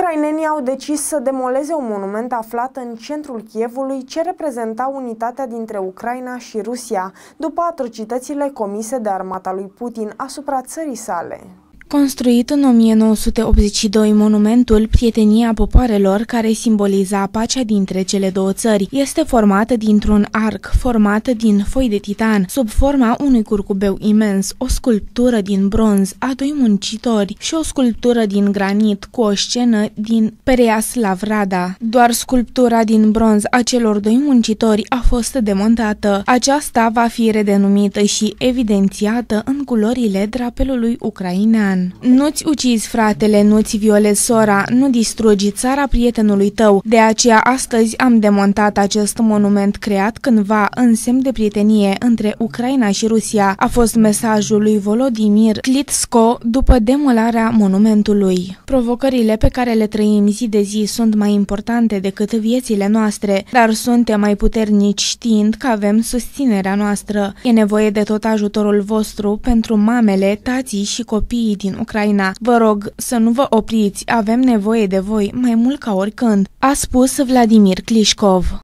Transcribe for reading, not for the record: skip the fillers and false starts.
Ucrainenii au decis să demoleze un monument aflat în centrul Kievului ce reprezenta unitatea dintre Ucraina și Rusia după atrocitățile comise de armata lui Putin asupra țării sale. Construit în 1982, monumentul Prietenia Popoarelor, care simboliza pacea dintre cele două țări, este format dintr-un arc format din foi de titan, sub forma unui curcubeu imens, o sculptură din bronz a doi muncitori și o sculptură din granit cu o scenă din Pereiaslav-Rada. Doar sculptura din bronz a celor doi muncitori a fost demontată. Aceasta va fi redenumită și evidențiată în culorile drapelului ucrainean. Nu-ți ucizi fratele, nu-ți violezi sora, nu distrugi țara prietenului tău. De aceea astăzi am demontat acest monument creat cândva în semn de prietenie între Ucraina și Rusia, a fost mesajul lui Volodymyr Klitschko după demolarea monumentului. Provocările pe care le trăim zi de zi sunt mai importante decât viețile noastre, dar suntem mai puternici știind că avem susținerea noastră. E nevoie de tot ajutorul vostru pentru mamele, tații și copiii din Ucraina. Vă rog să nu vă opriți, avem nevoie de voi mai mult ca oricând, a spus Vladimir Klitschko.